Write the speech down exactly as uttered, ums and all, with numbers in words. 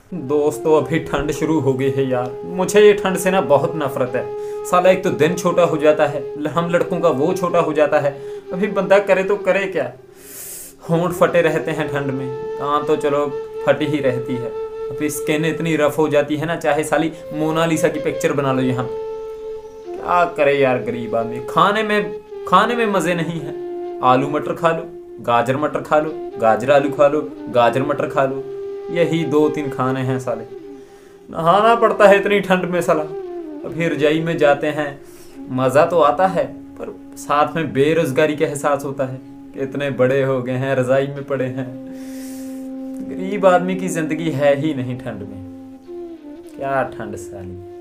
दोस्तों अभी ठंड शुरू हो गई है यार। मुझे ये ठंड से ना बहुत नफरत है। साला एक तो दिन छोटा हो जाता है, हम लड़कों का वो छोटा हो जाता है। अभी बंदा करे तो करे क्या। होंठ फटे रहते हैं ठंड में, कहाँ तो चलो फटी ही रहती है। अभी स्किन इतनी रफ हो जाती है ना, चाहे साली मोनालिसा की पिक्चर बना लो यहाँ। क्या करे यार गरीब आदमी। खाने में खाने में मजे नहीं है। आलू मटर खा लो, गाजर मटर खा लो, गाजर आलू खा लो, गाजर मटर खा लो, यही दो तीन खाने हैं साले। नहाना पड़ता है इतनी ठंड में साला। अभी रजाई में जाते हैं, मज़ा तो आता है पर साथ में बेरोजगारी का एहसास होता है कि इतने बड़े हो गए हैं, रजाई में पड़े हैं। गरीब आदमी की जिंदगी है ही नहीं ठंड में। क्या ठंड साली।